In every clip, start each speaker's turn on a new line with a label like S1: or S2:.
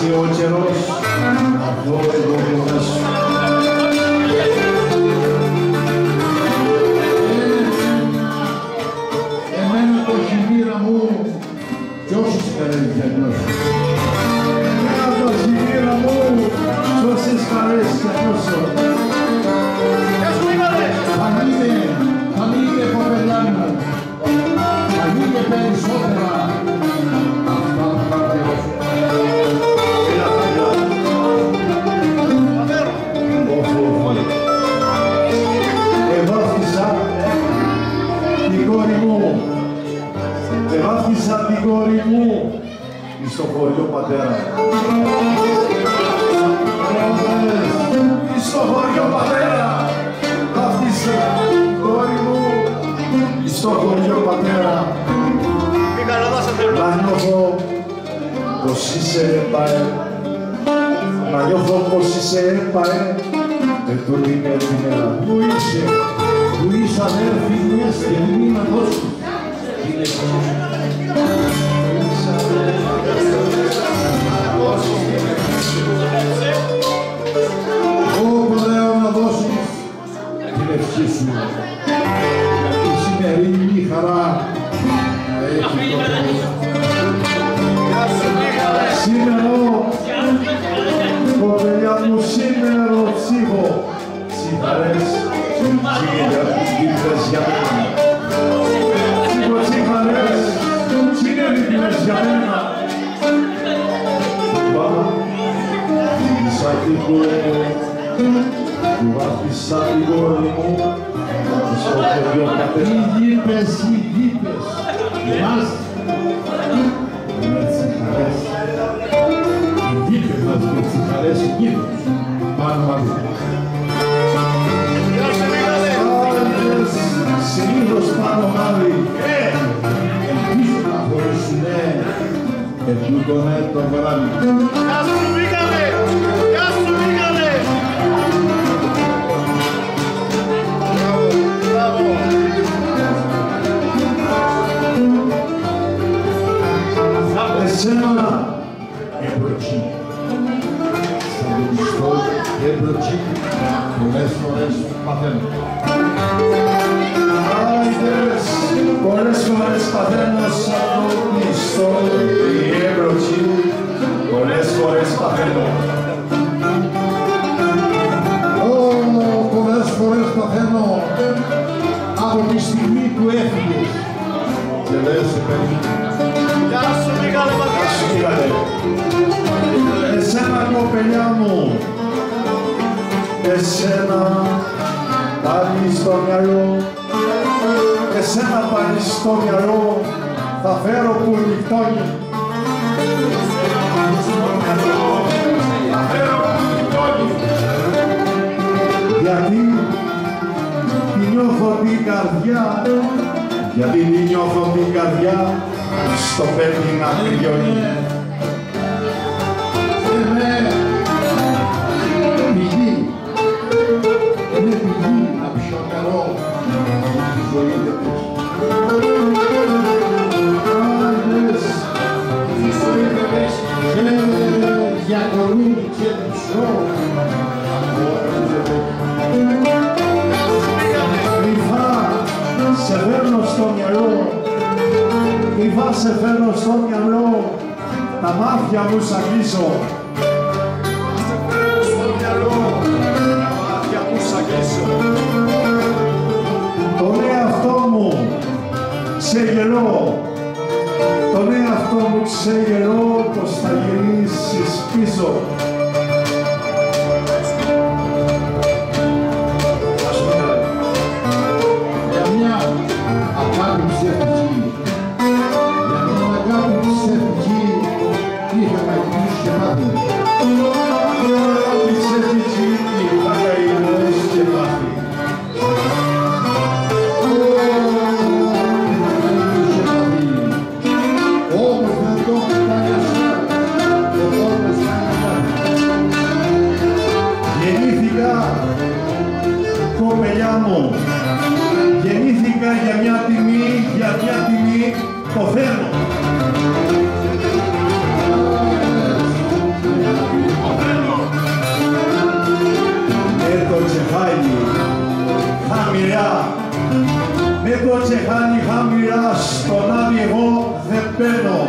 S1: φτάσει ο καιρός να δω εγώ κοντά σου.
S2: Εμένα το χειμήρα μου κι όσους καλές διαγνώσεις.
S1: Εμένα το χειμήρα μου κι όσες καλές διαγνώσω.
S2: Θα μείνε κοπελιά μου, θα μείνε περισσότερα αυτά τα πληρώσω.
S1: Εβάφτισα την κόρη μου στο χωριό πατέρα. Στο χωριό πατέρα, βάφτισα την κόρη μου στο χωριό πατέρα. Να νιώθω πως είσαι έπαε, να νιώθω πως είσαι έπαε, τούτη είναι την μέρα.
S2: Πού είσαι αδέρφη μου, και μην να δώσεις.
S1: Όπου λέω να δώσεις την ευχή σου, γιατί σημερινή χαρά να έχει το Θεό. Σήμερα, κοπελιά μου, σήμερα ψήφω τσιχαρές, τσίχαρες για μένα. Ψήφω τσιχαρές, τσίχαρες για μένα. Βάφτισα την κόρη μου, βάφτισα την κόρη μου, στο χωριό πατέρα.
S2: Οι γήπες, μας με τσιχαρές. Οι γήπες μας με τσιχαρές, οι γήπες. Πάνω μαζί.
S1: Συνήθως πάνω μάδι, ελπίζω να χωρίσουνε, ετούτονε το βράδυ.
S3: Γεια σου πήγαμε! Γεια σου πήγαμε! Μπράβο!
S1: Εσένα εμπροκή. Σαν τον πιστό εμπροκή, πολλές φορές παθαίνω. Άιντες, πολλές φορές παθαίνω σαν τον πιστό εμπροκή, πολλές φορές παθαίνω.
S2: Πολλές φορές παθαίνω από τη στιγμή που έφυγες και λες σε παιδί.
S3: Γεια σου πήγαμε Μαγκέλη!
S1: Εσένα κοπελιά μου, εσένα πάλι στο μυαλό, εσένα πάλι στο μυαλό θα φέρω που νυχτώνει. Γιατί τη νιώθω την καρδιά, γιατί τη νιώθω την καρδιά στο παιδί να τελειώνει.
S2: Είναι πηγή να πιω νερό στη ζωή της. Άντες, στη ζωή της και για κορμί και μισό.
S1: Κρυφά σε φέρνω στο μυαλό, κρυφά σε φέρνω στο μυαλό, τα μάτια μου σ' αγγίζω. Τον εαυτό μου ξεγελώ, τον εαυτό μου ξεγελώ πως θα γυρίσεις πίσω.
S2: Για μια αγάπη ψεύτικη, για μια αγάπη ψεύτικη είχα καημούς και μάθει.
S1: Αγάπη ψεύτικη είχα καημούς και μάθει.
S2: Όμως δεν το κάνει αυτό, το τόπος κάνει κάτι.
S1: Γεννήθηκα, κοπελιά μου, γεννήθηκα για μια τιμή, το θέλω. με το τσεχάνι χαμηλά στον άδει εγώ δεν παίρνω.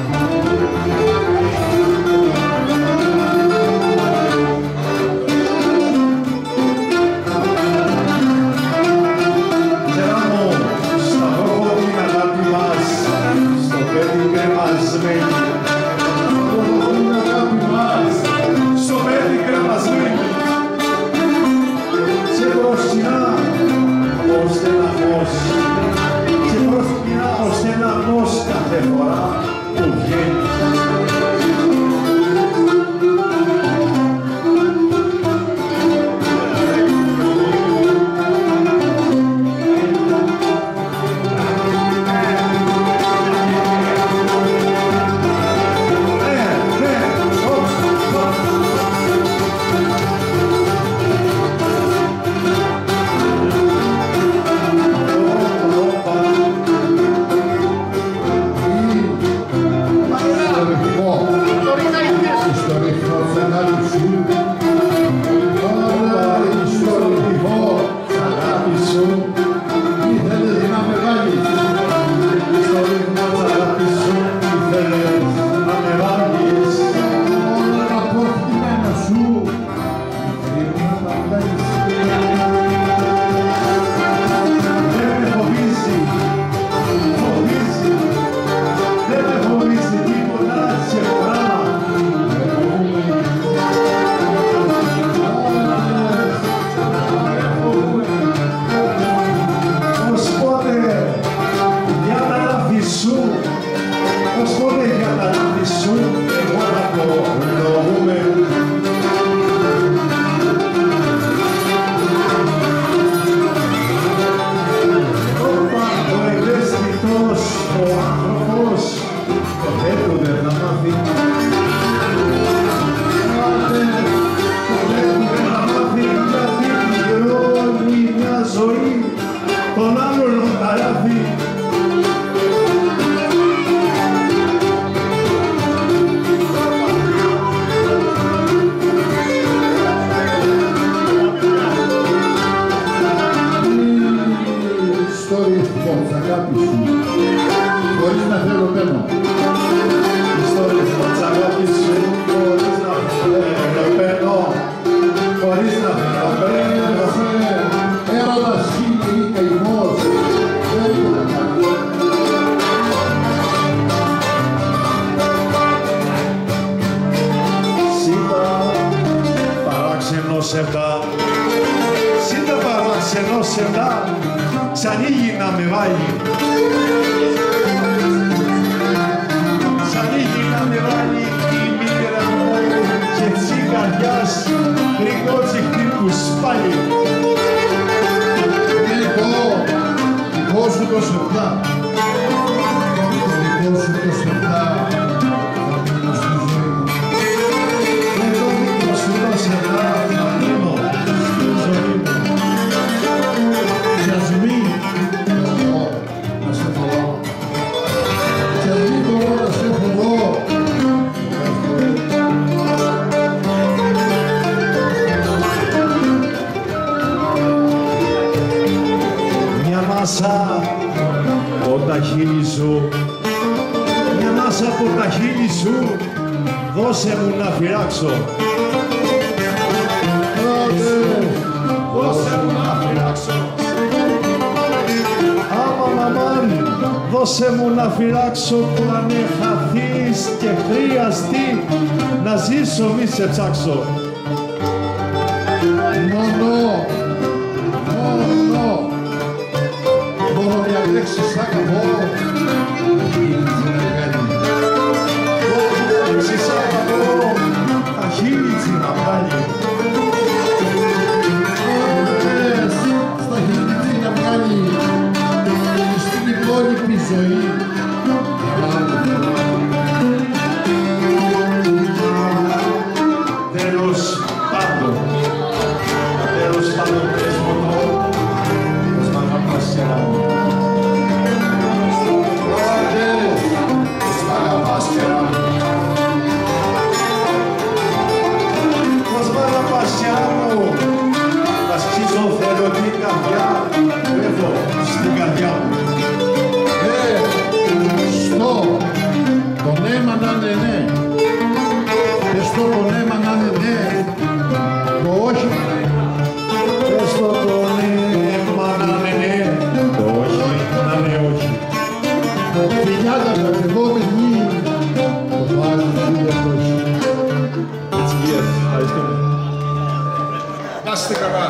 S1: Ξανοίγει να με βάλει. Ξανοίγει να με βάλει η μοίρα μου και εσύ καρδιάς γρηγότσι που σπάει.
S2: Δικό σου το σεπτά. Δικό σου το σεπτά. Θα μείνω στη ζωή μου.
S1: Εγώ δικό σου το σεπτά θα μείνω στη ζωή μου.
S2: Γιασμί, να σε φοβώ. Γιασμί, μπορώ να σε φοβώ.
S1: Μια μάσα από τα χείλη σου, μια μάσα από τα χείλη σου, δώσε μου να φυράξω. Δώσε μου να φυράξω. Αμαμαμάν, δώσε μου να φυράξω που αν χαθείς και χρειαστεί να ζήσω μη σε ψάξω.
S2: Μόνο, μόνο μια λέξη σ' αγαπώ.
S1: Λέξη σ' αγαπώ, τα χείλη να βγάλει.
S2: Στα χείλη να βγάλει στην υπόλοιπη ζωή.
S1: Τέλος πάντων, πες μου το, πως μ' αγαπάς σένα μου.
S2: Ακριβόμενοι το βάζει
S1: Έτσι, ευχαριστούμε.
S2: Να είστε καλά.